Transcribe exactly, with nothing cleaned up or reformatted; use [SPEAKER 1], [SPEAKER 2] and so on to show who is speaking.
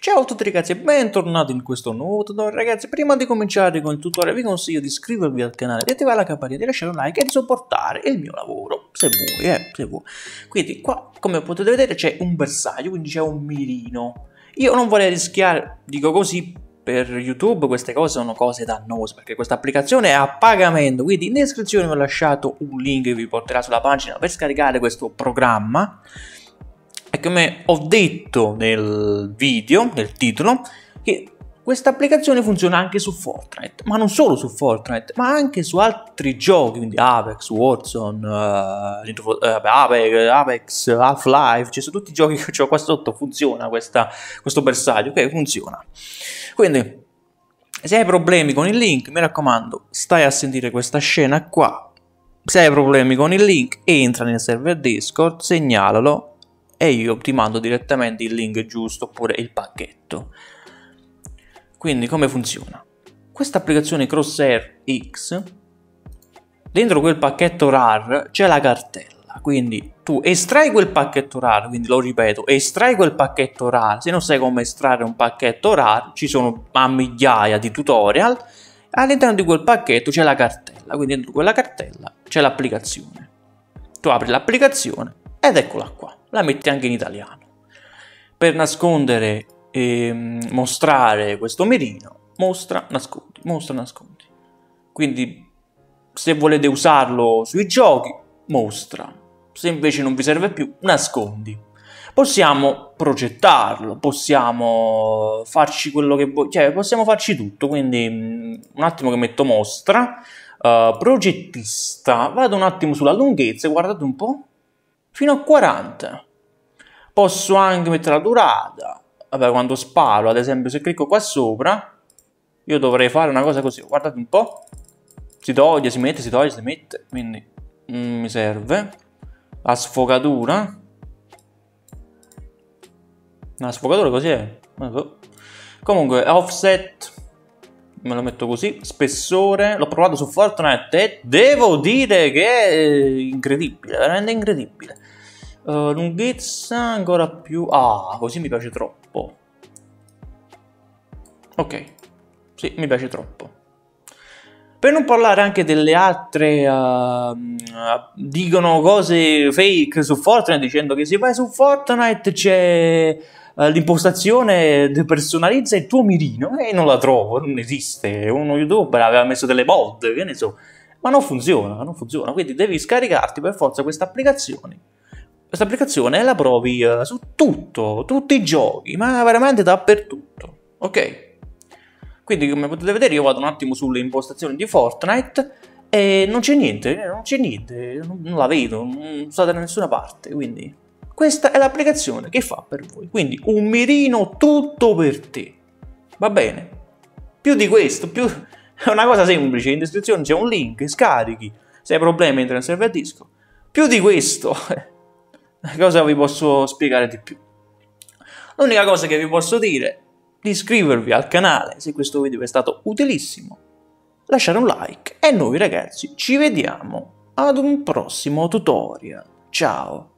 [SPEAKER 1] Ciao a tutti ragazzi e bentornati in questo nuovo tutorial. Ragazzi, prima di cominciare con il tutorial vi consiglio di iscrivervi al canale, di attivare la campanella, di lasciare un like e di supportare il mio lavoro, se vuoi, eh, se vuoi. Quindi qua, come potete vedere, c'è un bersaglio, quindi c'è un mirino. Io non vorrei rischiare, dico così, per YouTube queste cose sono cose dannose, perché questa applicazione è a pagamento, quindi in descrizione vi ho lasciato un link che vi porterà sulla pagina per scaricare questo programma. E come ho detto nel video, nel titolo, che questa applicazione funziona anche su Fortnite, ma non solo su Fortnite, ma anche su altri giochi, quindi Apex, Warzone, uh, Apex, Apex, Half-Life, cioè su tutti i giochi che ho qua sotto funziona questa, questo bersaglio, ok, funziona. Quindi, se hai problemi con il link, mi raccomando, stai a sentire questa scena qua. Se hai problemi con il link, entra nel server Discord, segnalalo, e io ti mando direttamente il link giusto oppure il pacchetto. Quindi come funziona? Questa applicazione Crosshair X, dentro quel pacchetto RAR c'è la cartella, quindi tu estrai quel pacchetto RAR, quindi lo ripeto, estrai quel pacchetto RAR. Se non sai come estrarre un pacchetto RAR, ci sono a migliaia di tutorial. All'interno di quel pacchetto c'è la cartella, quindi dentro quella cartella c'è l'applicazione. Tu apri l'applicazione ed eccola qua. La metti anche in italiano. Per nascondere e mostrare questo mirino, mostra, nascondi, mostra, nascondi. Quindi se volete usarlo sui giochi, mostra. Se invece non vi serve più, nascondi. Possiamo progettarlo, possiamo farci quello che vuoi, cioè possiamo farci tutto. Quindi un attimo che metto mostra, uh, progettista, vado un attimo sulla lunghezza, guardate un po'. Fino a quaranta. Posso anche mettere la durata. Vabbè, quando sparo, ad esempio, se clicco qua sopra, io dovrei fare una cosa così. Guardate un po'. Si toglie, si mette, si toglie, si mette. Quindi mm, mi serve. La sfogatura. La sfogatura così è. Comunque, offset. Me lo metto così. Spessore. L'ho provato su Fortnite e devo dire che è incredibile. Veramente incredibile. Uh, lunghezza ancora più. Ah, così mi piace troppo. Ok, sì, mi piace troppo. Per non parlare anche delle altre uh, uh, dicono cose fake su Fortnite, dicendo che se vai su Fortnite c'è uh, l'impostazione personalizza il tuo mirino, e non la trovo, non esiste. Uno youtuber aveva messo delle mod, che ne so, ma non funziona, non funziona. Quindi devi scaricarti per forza questa applicazione. Questa applicazione la provi uh, su tutto, tutti i giochi, ma veramente dappertutto, ok? Quindi come potete vedere io vado un attimo sulle impostazioni di Fortnite e non c'è niente, non c'è niente, non, non la vedo, non sta da nessuna parte, quindi questa è l'applicazione che fa per voi, quindi un mirino tutto per te, va bene? Più di questo, più... è una cosa semplice, in descrizione c'è un link, scarichi, se hai problemi entra nel server Discord, più di questo... Cosa vi posso spiegare di più? L'unica cosa che vi posso dire è di iscrivervi al canale se questo video è stato utilissimo, lasciare un like e noi ragazzi ci vediamo ad un prossimo tutorial. Ciao!